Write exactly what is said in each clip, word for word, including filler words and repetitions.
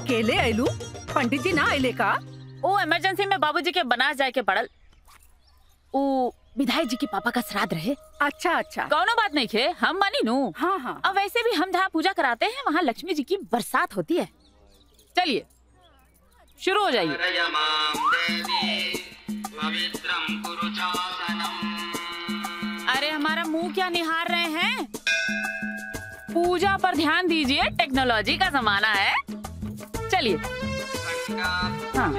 अकेले आयलू? पंडित जी ना आयले का? ओ इमरजेंसी में बाबूजी के बनास जाए के पड़ल। ओ विधायक जी के पापा का श्राद्ध रहे। अच्छा अच्छा, कौनो बात नहीं खे, हम मानी नू। हाँ हाँ। अब वैसे भी हम जहाँ पूजा कराते हैं वहाँ लक्ष्मी जी की बरसात होती है। चलिए शुरू हो जाइए। अरे हमारा मुंह क्या निहार रहे हैं? पूजा पर ध्यान दीजिए, टेक्नोलॉजी का जमाना है। चलिए। हाँ।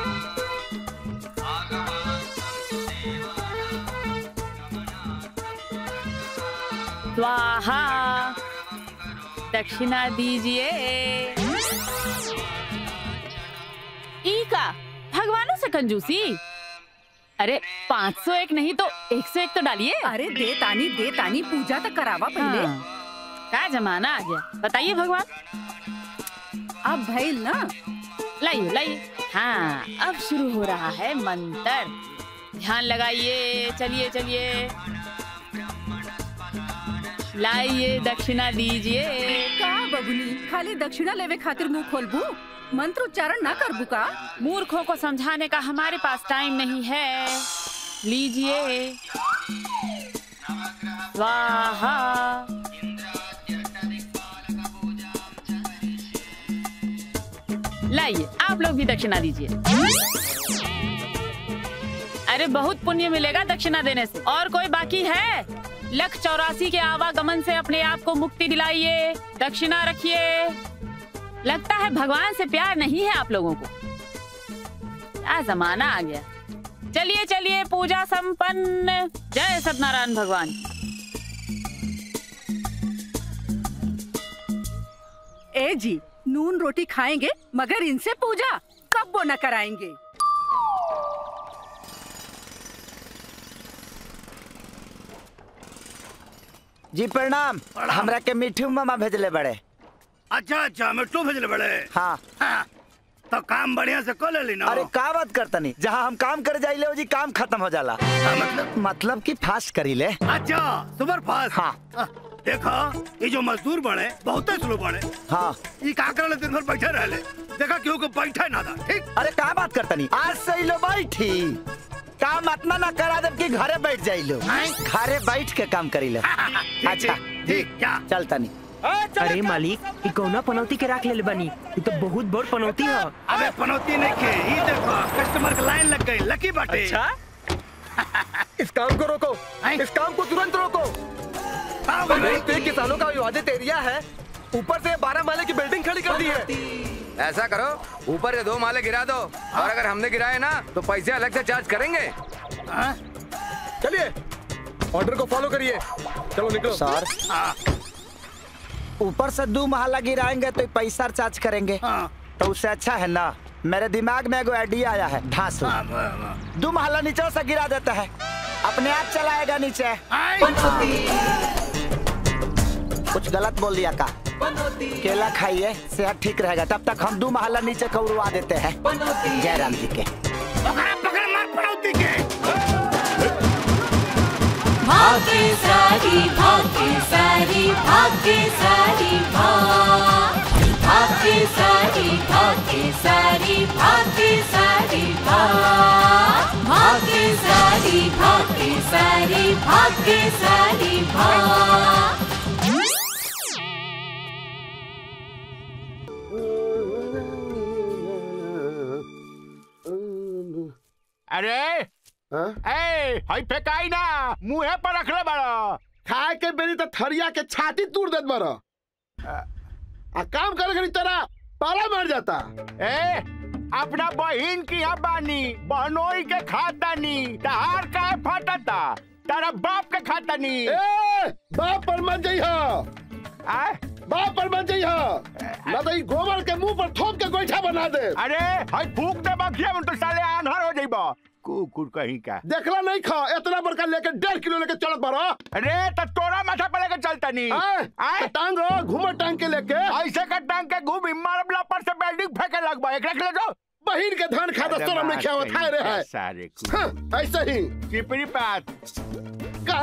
स्वाहा, दक्षिणा दीजिए। ई का भगवानों से कंजूसी? अरे पाँच सौ एक नहीं तो एक सौ एक तो डालिए। अरे दे तानी दे तानी, पूजा तो करावा पहले। हाँ। क्या जमाना आ गया, बताइए भगवान। अब भइल ना? लाइए लाइए। हाँ अब शुरू हो रहा है मंत्र, ध्यान लगाइए। चलिए चलिए, लाइए दक्षिणा दीजिए। का बबुनी खाली दक्षिणा लेवे खातिर मुंह खोलबू, मंत्र उच्चारण ना करबू का? मूर्खों को समझाने का हमारे पास टाइम नहीं है। लीजिए। स्वाहा। लाइए आप लोग भी दक्षिणा दीजिए। अरे बहुत पुण्य मिलेगा दक्षिणा देने से। और कोई बाकी है? लख चौरासी के आवागमन से अपने आप को मुक्ति दिलाइए। दक्षिणा रखिए। लगता है भगवान से प्यार नहीं है आप लोगों को। क्या जमाना आ गया। चलिए चलिए, पूजा संपन्न। जय सत्यनारायण भगवान। ए जी, नून रोटी खाएंगे मगर इनसे पूजा कब वो न कराएंगे। जी प्रणाम। हमरा के मिठू मामा भेजले बड़े। अच्छा अच्छा, मिठू भेजले बड़े। हाँ, हाँ। तो काम बढ़िया से कर ले ना। अरे का बात करता नहीं, जहाँ हम काम करे जाइले हो जी काम खत्म हो जाला। मतलब मतलब कि फास्ट करी ले। अच्छा, सुपर फास्ट। हाँ। देखा ये जो मजदूर बड़े बहुत स्लो बड़े। हाँ, ये का करले दिन भर बैठे रहले। देखा क्यों को बैठा ना था। ठीक। अरे का बात करता नहीं, आज से ही लो बैठी। काम इतना ना करा दे कि घरे बैठ जाइलो। घरे बैठ के काम करी लो। अच्छा ठीक, क्या चलता नहीं। अरे मालिक, ई कौना पनौती के राख ले बनी? ई तो बहुत बड़ पनौती है। अबे पनौती नहीं के, ये देखो कस्टमर की लाइन लग गई, लकी बाटे। अच्छा? इस काम को रोको, इस काम को तुरंत रोको। किसानों का विवादित एरिया है, ऊपर से बारह माले की बिल्डिंग खड़ी कर दी है। ऐसा करो, ऊपर से दो माले गिरा दो, और अगर हमने गिराए ना तो पैसे अलग से चार्ज करेंगे। चलिए ऑर्डर को फॉलो करिए। चलो निकलो। सर, ऊपर से दो महला गिराएंगे तो पैसा चार्ज करेंगे। तो उससे अच्छा है ना, मेरे दिमाग में एगो आइडिया आया है। ढांसू दो महला नीचे से गिरा देता है, अपने आप चलाएगा नीचे। कुछ गलत बोल दिया का? केला खाइए, सेहत ठीक रहेगा। तब तक हम दो महला नीचे को उड़वा देते हैं। जय राम जी के। पकड़ पकड़ मार पनौती के। भागे सारी भागे सारी भागे सारी भाग, भागे सारी भागे सारी भागे सारी भाग, भागे सारी भागे सारी भागे सारी भाग। अरे ए, हाई फेकाई ना, मुँहे पर रख ले बड़ा। खाए के बेरी तो थरिया के छाती तोड़ देत बड़ा। आ काम करे के तरह पाला मर जाता। ए, अपना बहिन की यहाँ बानी, बहनोई के खाता नी, तहार का फटता, तारा बाप के खाता नी। ए, बाप पर मत जाइहा। आ? बाप पर मत जाइहा, ना तो गोबर के मुंह पर थोप के गोईठा बना दे। अरे हाई फूक दे बखिया में तो साले आंधर हो जाइबा। कुकुर कहीं का देखला नहीं खा, इतना बड़का लेके डेढ़ किलो लेके चलत बड़ा। अरे तो तोरा माथा पे लेके चलता नहीं। आए टांग रो, घूमर टांग के लेके ऐसे का टांग के घूम मारबला पर से बिल्डिंग फेंके लगबा। एक रख ले जाओ। बहिन के धान खाता तोरा में क्या होता है रे है सारे हाँ, ऐसे ही चिपरी पात काम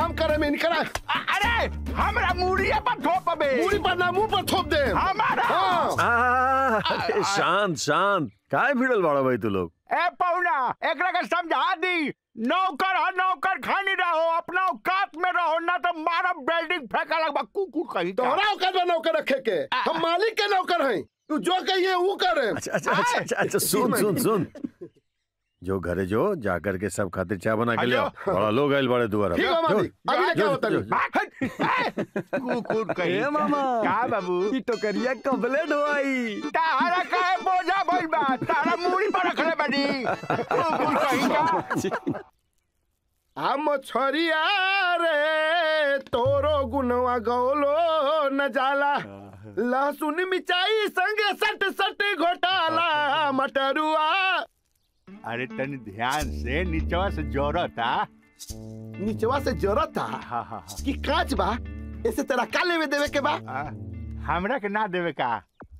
हम करे में इनकरा। अरे हमरा मुड़िया पर थोप बे। मुड़ी पर ना मुंह पर थोप दे हमारा। हाँ। शांत शांत काय भिड़ल बाड़ा भाई तू लोग। ए पौना एकरा के समझा दी, नौकर है नौकर खानी रहो, अपना औकात में रहो ना तो मारा बिल्डिंग फेंका लगवा कुकुर कहीं। तोहरा औकात में नौकर रखे के, हम मालिक के नौकर हैं, तू जो कहिए वो करे। अच्छा अच्छा अच्छा अच्छा सुन सुन सुन जो घरे जो जाकर के सब खातिर चाय बना के ले आओ। बड़ा लोग आइल बड़े दुआरा। ठीक है मालिक, अभी लेके आओ तनी। कुकुर कहीं। ए मामा का बाबू ई तो करिया कबले ढोई। तारा काहे बोझा भइल बा, तारा मुड़ी पर रखले बानी कुकुर कहीं का। आ मछरिया रे तोरो गुनवा गौलो न जाला, लहसुन मिर्चाई संगे सट सट घोटाला मटरुआ। अरे तनी ध्यान से, नीचवा से जोरता। नीचवा से जोरता हाँ हाँ कि कांच बा, ऐसे तेरा का लेवे देवे के बा। हमरा के ना देवे का।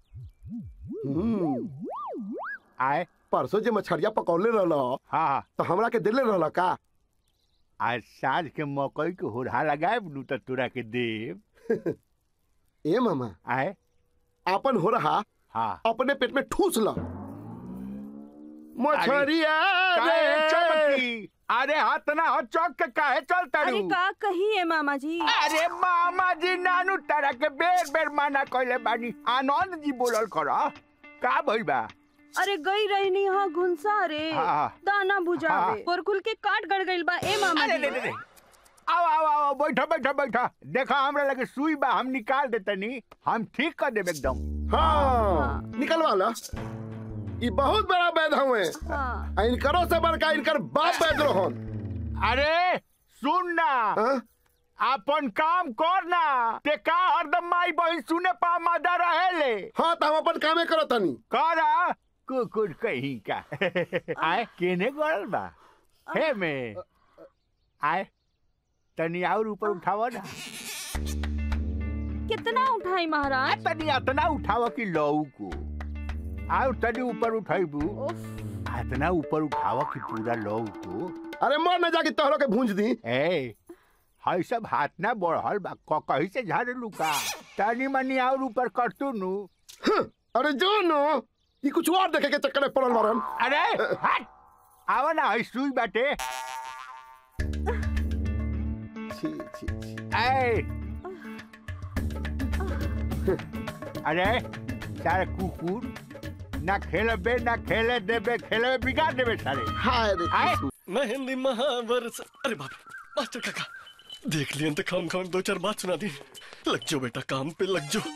आए परसों जे मछरिया पकौले रहलो हाँ तो हमरा के दिले रहलो का। आज साँझ के मकई के होरहा लगाए नू तो तोरा के देव। ए मामा आए अपन हो रहा हाँ अपने पेट में ठूस लो। मछरिया रे चमकी। अरे हाथ ना हो चौक के काहे चलता अरे का कहिए मामा जी। अरे मामा जी नानू तारा के बेर बेर माना कहले बानी, आनंद जी बोलल करा का भइल बा। अरे गई रहनी हाँ घुनसा रे हाँ। दाना बुझावे पोरकुल के काट गड़ गइल बा। ए मामा अरे ले ले ले आओ आओ आओ बैठा बैठा बैठा। देखा हमरा लगे सुई बा, हम निकाल देते नी, हम ठीक कर देब एकदम। हाँ निकलवा ला। ये बहुत बड़ा वैद हुए। हाँ। इनकरो से बड़का इनकर बाप वैद रोहन। अरे सुन ना अपन काम कर ना, ते का हरदम माई बहन सुने पा मादा रहेले। हाँ तो हम अपन कामे करो तनी करा कुकुर कहीं का। आए केने गड़ल बा हे में। आए तनी और ऊपर उठावा ना। कितना उठाई महाराज। तनी इतना उठावा कि लऊ को। आओ तनी ऊपर उठाइबू, इतना ऊपर उठावा कि पूरा लऊ को। अरे मोर न जाके तोहरो के भूंज दी। ए हाय सब हाथ ना बढ़ल बा, कहीं से झाड़ लुका। तनी मनी और ऊपर कर तू नु। अरे जो नो ये कुछ और देखे के चक्कर में पड़ल मारन। अरे हट आवा ना है सुई बाटे। छी छी छी। ए अरे सारे कुकुर ना खेले बे ना खेले देबे, खेले बिगाड़ देबे सारे। हाय रे आए मैं हिंदी महावर्ष। अरे बाप रे मास्टर काका देख लिया तो खाम खाम दो चार बात सुना दी। लग जाओ बेटा काम पे लग जाओ।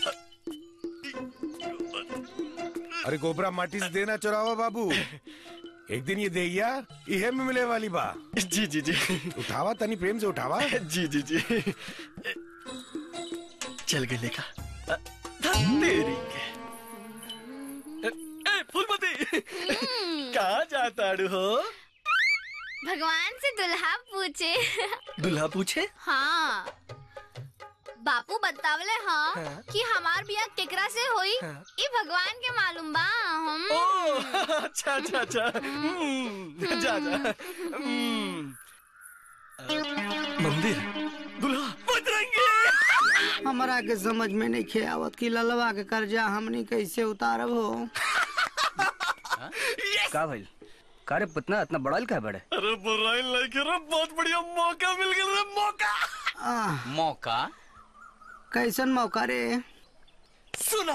अरे गोबरा माटी से देना चुरावा बाबू, एक दिन ये देया इहे में मिले वाली बा। जी जी जी उठावा तनी प्रेम से उठावा। जी जी जी चल गए लेका तेरी के। ए फूलमती कहाँ जाता हो। भगवान से दुल्हा पूछे। दुल्हा पूछे हाँ बापू बतावले हाँ, हाँ? कि हमार बिया केकरा से होई हाँ? ये भगवान के मालूम बा। हम ओ अच्छा अच्छा अच्छा जा जा। मंदिर दूल्हा बजरंगी। हमारा के समझ में नहीं खे आवत कि ललवा के कर्जा हमनी कैसे उतारब हो। का भाई कारे पतना इतना बड़ाइल का बड़े। अरे बुराइल नहीं के रे, बहुत बढ़िया मौका मिल गया रे। मौका मौका कैसन मौका रे। सुना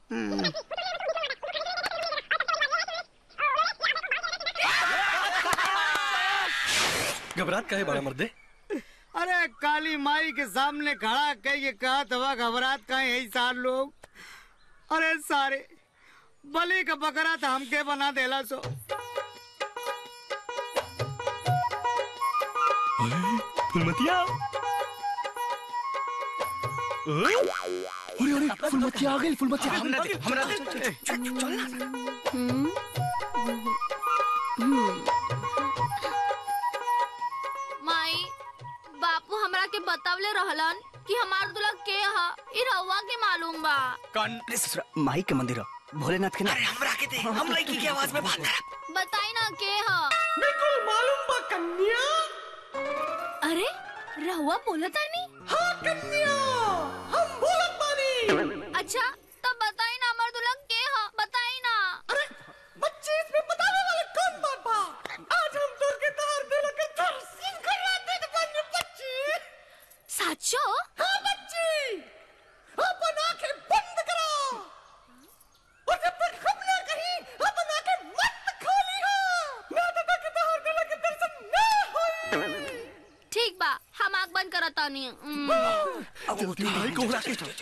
घबरात काहे बड़ा मर्दे। अरे काली माई के सामने खड़ा कह के कहा था घबरात काहे यही सार लोग। अरे सारे बलि का बकरा था हमके बना देला सो। फुलमतिया अरे अरे फुलमतिया आ गई। फुलमतिया हमरा दे हमरा दे चल माई बापू हमरा के बतावले रहलन कि हमार दुल्हा के हा ई रउआ के मालूम बा। कौन माई के मंदिर भोलेनाथ के ना। अरे हमरा के दे, हम लड़की की आवाज में बात कर। बताई ना के हा। बिल्कुल मालूम बा कन्या। अरे रहुआ बोला था नहीं? हाँ कन्या, हम बोलत बानी। अच्छा तब बताई ना हमार दुल्हा के हा, बताई ना। अरे बच्चे इसमें बताने वाले कौन बात बा? आज हम तोर के तार दिल के दर्शन करवा देत बानी बच्ची। साचो? हाँ बच्ची, अपन आंखें बंद करो और जब तक हम ना कहीं अपन आंखें मत खोली हो, ना तो तक तार दिल के दर्शन ना होई। ठीक बा, हम आँख बंद करता नहीं। जल्दी भाई कोहरा के जल्दी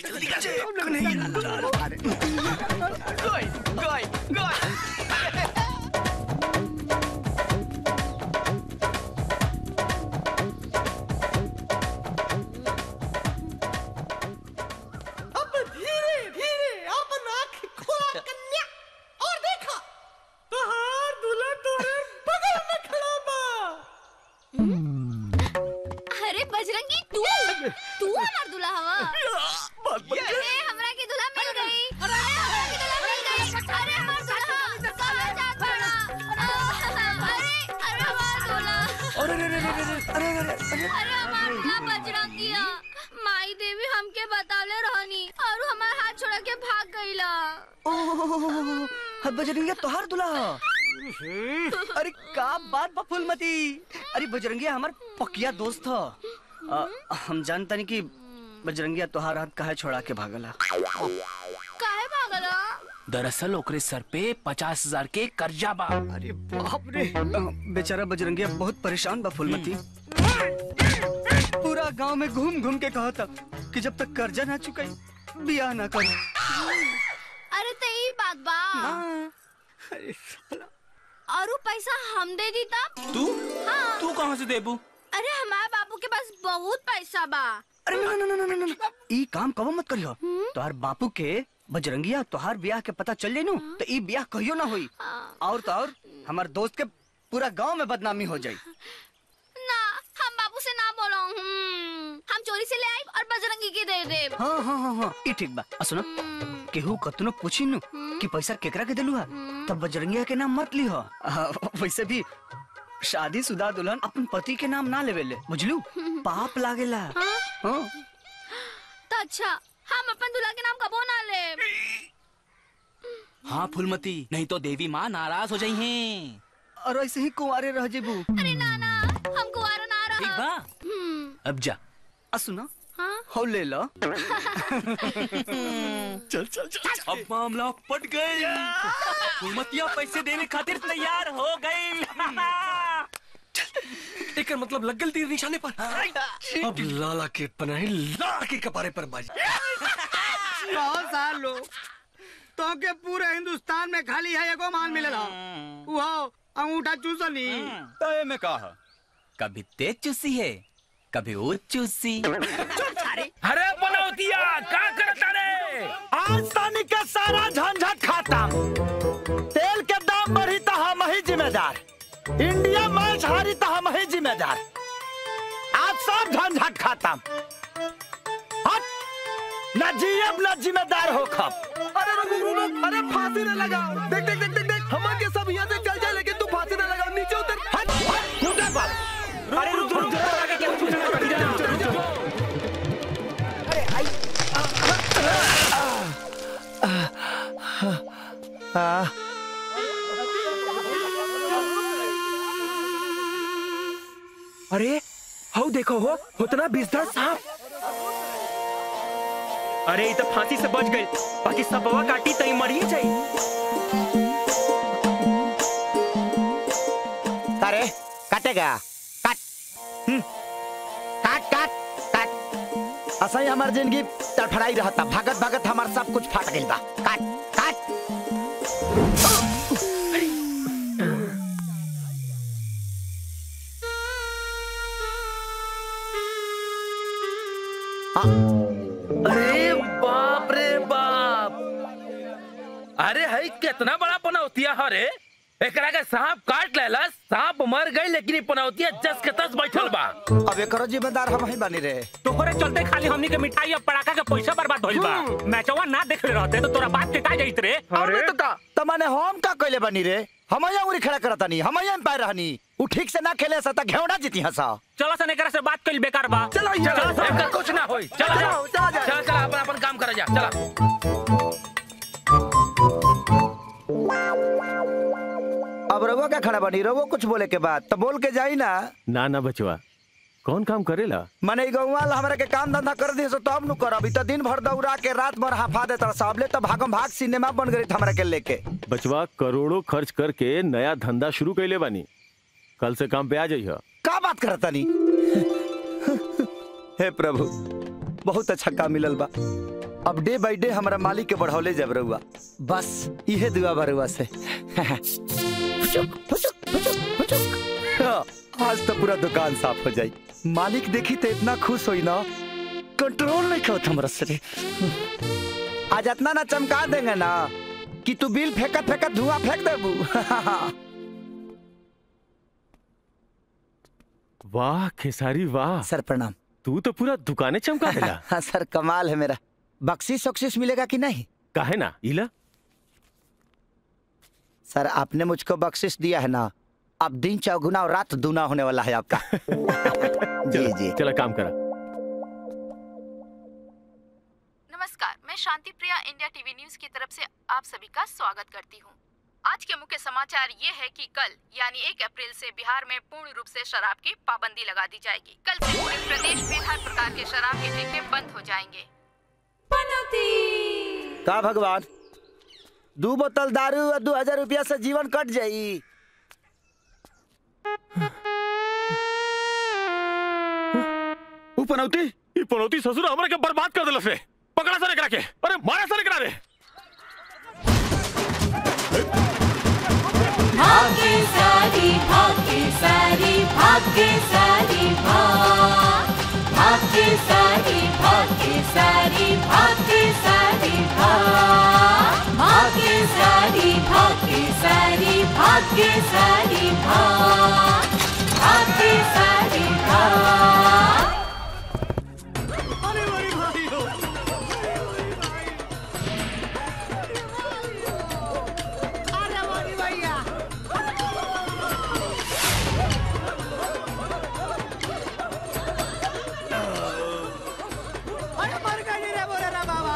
गोय गोय गोय अब धीरे धीरे अपन आँख खोला कन्या और देखा तहार दूल्हा तोरे बगल में खड़ा बा। अरे बजरंगी तू तू हमार दूल्हा हवा। अरे हमरा के दूल्हा मिल गई। अरे हमरा के दूल्हा मिल गई। अरे हमार दूल्हा कहाँ जात बाड़ा? अरे अरे हमार दूल्हा। अरे अरे अरे अरे अरे अरे अरे हमार दूल्हा बजरंगी है। माई देवी हमके बतावले रहनी और हमार हाथ छोड़ के भाग गईला। ओह बजरंगिया तोहार दूल्हा। अरे का बात बा फूलमती। अरे बजरंगिया हमार पकिया दोस्त ह। हम जानता नहीं कि बजरंगिया तोहार हाथ काहे छोड़ा के भागला। काहे भागला? दरअसल ओकरे सर पे पचास हजार के कर्जा बा। अरे बाप रे, बेचारा बजरंगिया बहुत परेशान बा फूलमती। पूरा गांव में घूम घूम के कहा था कि जब तक कर्जा ना चुकाई बियाह ना कर। अरे तो यही बात बा। और वो पैसा हम दे दी तब? तू हाँ। तू कहाँ से देबू? अरे हमारे बाबू के पास बहुत पैसा बा। अरे ना ना ना ना ना ना ई काम कबो मत करियो। तोहार बापू के बजरंगिया तोहार ब्याह के पता चल जाई नु तो ई ब्याह कहियो ना होई। और तो और हमार दोस्त के पूरा गांव में बदनामी हो जाई। ना हम बाबू से ना बोलो। हम चोरी से ले आई और बजरंगी के दे दे। हाँ हाँ हाँ हाँ ई ठीक बा। सुनो केहू कतनो पूछी नु कि पैसा केकरा के देलू है तब बजरंगिया के नाम मत लिहो। वैसे भी शादीशुदा दुल्हन अपन पति के नाम ना लेवे ले, बुझलू? पाप लागेला। हाँ? हाँ। तो अच्छा हम अपन दूल्हा के नाम कबो ना ले। हाँ फूलमती, नहीं तो देवी माँ नाराज हो जाई हैं। और ऐसे ही कुंवारे रह जेबू। अरे ना ना हम कुंवारा ना रहा। ठीक बा, अब जा। आ सुना हाँ? हो ले लो। चल चल चल। अब मामला पट गई। फूलमतिया पैसे देने खातिर तैयार हो गई। एक मतलब लग गई तीर निशाने पर। अब लाला के पनाहे लाला के कपारे पर बाजी। बहुत साल लोग तो के पूरे हिंदुस्तान में खाली है एगो मान मिलेला। वो अंगूठा चूसनी। तो में कहा कभी तेज चूसी है कभी वो चूसी। अरे बनौतिया का करता रे? आज तानी का सारा झंझट खत्म। तेल के दाम बढ़ी तो हम ही जिम्मेदार। इंडिया मैच हारी तो हम ही जिम्मेदार। आज सब झंझट खत्म। हट न जीएब न जिम्मेदार हो खब। अरे रुक रुक रुक, अरे फांसी न लगाओ। देख देख देख देख देख हम के सब यहाँ से चल जाए लेकिन तू फांसी न लगाओ। नीचे उतर। हट हट उठा बाल। अरे रुक रुक रुक, आगे क्या कुछ नहीं कर दिया। अरे आई आ अरे हाउ देखो हो उतना बिजदा सांप। अरे ये तो फांसी से बच गई, बाकी सपवा काटी तई मरी जाई। अरे काटेगा काट। हम्म काट काट काट। ऐसा ही हमारी जिंदगी तड़फड़ाई रहता। भागत भागत हमारा सब कुछ फाट गई बा। काट काट। अरे बाप रे बाप, अरे है कितना बड़ा पनौतिया है रे। एकरा के सांप काट लेलस, सांप मर गई लेकिन ये पनौतिया जस के तस बैठल बा। अब एकरो जिम्मेदार हम ही बनी रहे। तोहरे चलते खाली हमनी के मिठाई और पटाखा के पैसा बर्बाद होइल बा। मैचवा ना देख ले रहते तो तोरा बात टिका जाइत रे। अरे तो का तमाने हम का कइले बनी रे? हमया उरी खड़ा करता नहीं, हमया एम्पायर रहनी। उ ठीक से ना खेले सा त घेवड़ा जीती हसा। चलो सन एकरा से बात कइल बेकार बा। चलो चलो एकर कुछ ना होई। चलो चलो चल चल अपन अपन काम कर जा। चला अब रघुआ क्या खड़ा बनी? रघुआ कुछ बोले के बाद तो बोल के जाई ना। ना ना बचवा, कौन काम करेला? मने गौवाल हमरा के काम धंधा कर दी सो तब नु करब। ई त दिन भर दौड़ा के रात भर हाफा देता साबले त भागम भाग सिनेमा बन गई हमरा के लेके। बचवा करोड़ों खर्च करके नया धंधा शुरू कैले बानी, कल से काम पे आ जाइए। का बात करता नी? हे प्रभु बहुत अच्छा काम मिलल बा। अब डे बाय डे हमारा मालिक के बढ़ौले जब रहुआ, बस इहे दुआ बरुआ से। आज तो पूरा दुकान साफ हो जाई। मालिक देखी तो इतना खुश होई ना, कंट्रोल नहीं करत हमरा से। आज इतना ना चमका देंगे ना कि तू बिल फेंकत फेंकत धुआं फेंक देबू। वाह खेसारी वाह। सर प्रणाम। तू तो पूरा दुकाने चमका देला। हाँ सर कमाल है मेरा। बख्शीश बख्शीश मिलेगा कि नहीं? काहे ना इला। सर आपने मुझको बख्शिश दिया है ना, अब दिन चौगुना और रात दूना होने वाला है आपका। जी जी चला काम करा। नमस्कार, मैं Shanti Priya India TV news की तरफ से आप सभी का स्वागत करती हूँ। आज के मुख्य समाचार ये है कि कल यानी एक अप्रैल से बिहार में पूर्ण रूप से शराब की पाबंदी लगा दी जाएगी। कल से पूरे प्रदेश में हर प्रकार के शराब के ठेके बंद हो जाएंगे। का भगवान, दो बोतल दारू और दो हजार रुपया से जीवन कट जाई। वो पनौती, ये पनौती ससुर हमरा के बर्बाद कर देलस रे। पकड़ा सरे करा के, अरे मारा सरे करा रे। भागे सारी भागे सारी भागे सारी भाग, भागे सारी भागे सारी भागे सारी भाग, भागे सारी भागे सारी भागे सारी भाग, भागे सारी भाग। अरे बड़ी भाई हो। अरे बड़ी भैया। अरे मर गई रे बोले रे बाबा।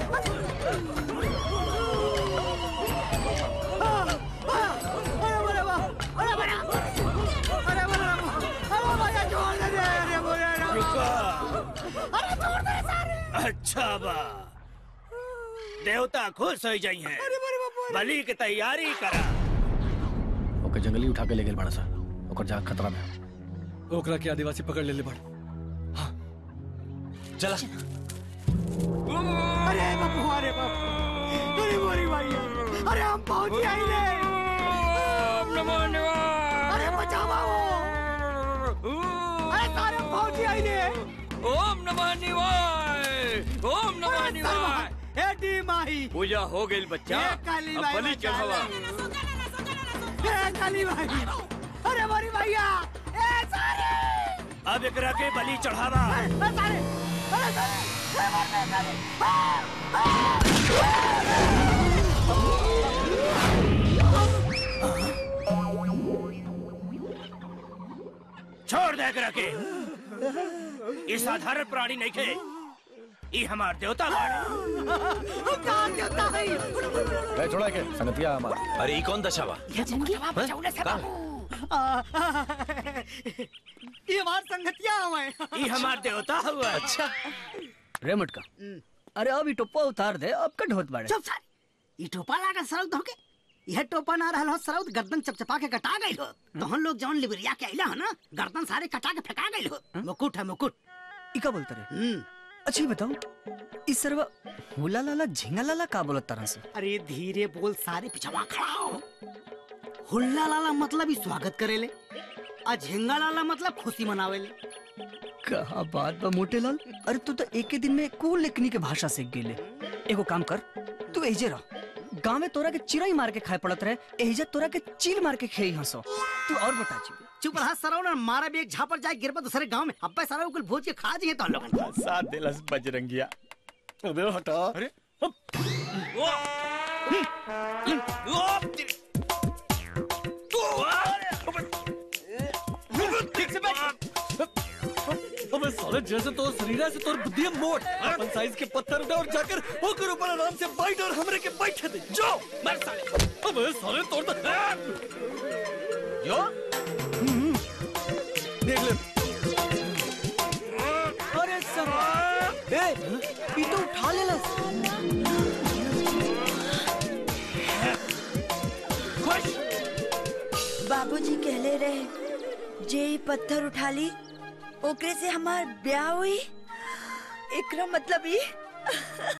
अरे बोले बा, अरे बोले, अरे बोले अरे भैया छोड़ दे रे, अरे बोले रे बाबा। अरे छोड़ दे सारे। अच्छा बा, देवता खुश हो जाई हैं। बलि की तैयारी करा। ओके जंगली उठा के ले गेल बड़ा सा, ओकर जान खतरा में। ओकरा के आदिवासी पकड़ ले ले बड़। हाँ चला। अरे बापू, अरे बापू, अरे मोरी भैया, अरे हम पहुंच गए रे। अरे बचाओ बाबू। अरे सारे हम पहुंच गए रे। ओम नमः शिवाय, ओम नमः शिवाय। हे डी माही, पूजा हो गई बच्चा, काली अब माई बलि चढ़ावा। हे काली माई, अरे मोरी भैया, ए सारे। अब एकरा के बलि चढ़ावा। अरे सारे, अरे सारे, अरे मरने सारे। छोड़ दे एकरा के। ये साधारण प्राणी नहीं खे, ये हमार देवता बाड़े। देवता है। ए छोड़ा के संगतिया हमार। अरे ई कौन दशा बा? ये जंगली बचाउने से बाबू। ये हमार संगतिया हमें। ये हमार देवता हुआ। अच्छा रे मटका, अरे अब ई टोपा उतार दे, अब कट होत बाड़े। चुप सारी, ई टोपा लागा सरल धोके। यह टोपा ना रहल हो सरौत, गर्दन चपचपा के कटा गई हो। तो हम लोग जौन लिबरिया के आइला हो ना, गर्दन सारे कटा के फेंका गई हो। मुकुट है मुकुट। ई का बोलता रे? अच्छा ये बताओ, इस सरवा हुला लाला झिंगा लाला का बोलत तरह से? अरे धीरे बोल, सारे पिछवा खड़ा हो। हुल्ला लाला मतलब ही स्वागत करेले, और झिंगा लाला मतलब खुशी मनावेले। कहा बात बा मोटे लाल, अरे तू तो एक ही दिन में कुल लेखनी के भाषा सीख गेले। एगो काम कर, तू एजे रह, गाँव में तोरा के चिड़ई मार के खाए पड़त रहे, एहिजा तोरा के चील मार के खेई हंसो। तू और बता जी। चुप रहा सराव ना, मारा भी एक झापड़ जाए गिरबा दूसरे गांव में। अब्बे सारा कुल भोज के खा जाइए तो लोगन। साथ दिलस बजरंगिया। अबे हटा। अरे ठीक से बैठ। अबे साले जैसे तो शरीर है से तोर बुद्धि मोट। अपन साइज के पत्थर उठा और जाकर होकर ऊपर आराम से बैठ और हमरे के बैठे दे। जो मर साले। अबे साले तोड़ दे। जो देख ले। अरे सब ए ये तो उठा ले लस। खुश। बाबूजी कहले रहे जे ई पत्थर उठा ली ओकरे से हमार ब्याह हुई। एकरा मतलब ई